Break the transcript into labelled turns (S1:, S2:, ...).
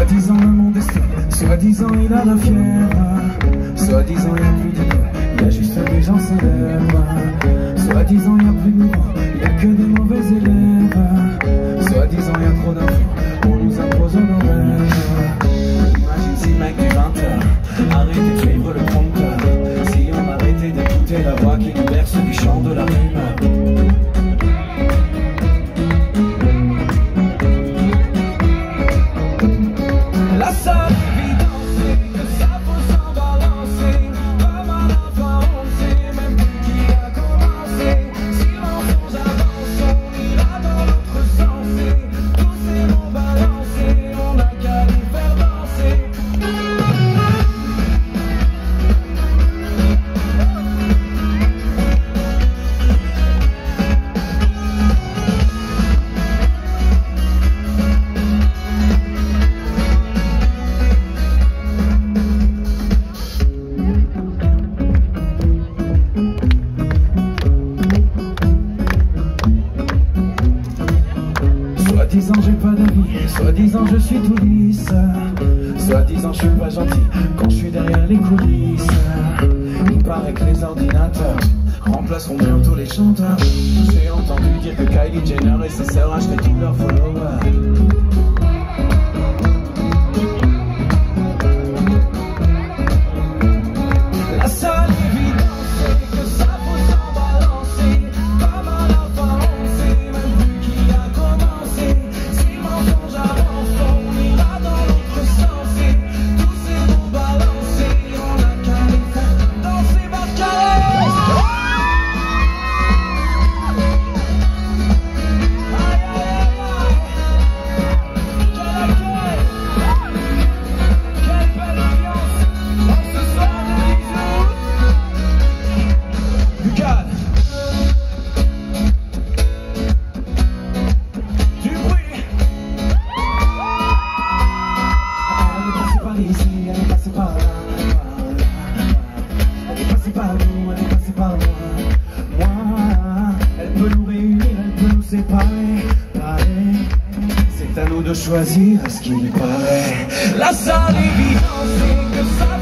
S1: Soi-disant le monde est stable, soi-disant il a la fièvre, soi-disant il n'y a plus d'idées, il y a juste des gens célèbres, soi-disant il n'y a plus de niveau, il n'y a que des mauvais élèves, soi-disant il y a trop d'infos, on nous impose nos rêves. Imagine si le mec du 20h arrêtait de suivre le prompteur, si on arrêtait d'écouter la voix qui nous berce du chant de la rumeur. Soi-disant j'ai pas d'avis, soi-disant je suis tout lisse, soi-disant je suis pas gentil quand je suis derrière les coulisses. Il paraît que les ordinateurs remplaceront bientôt les chanteurs. J'ai entendu dire que Kylie Jenner et ses sœurs achetaient tous leurs followers. C'est à nous de choisir à ce qu'il paraît. La seule évidence c'est que ça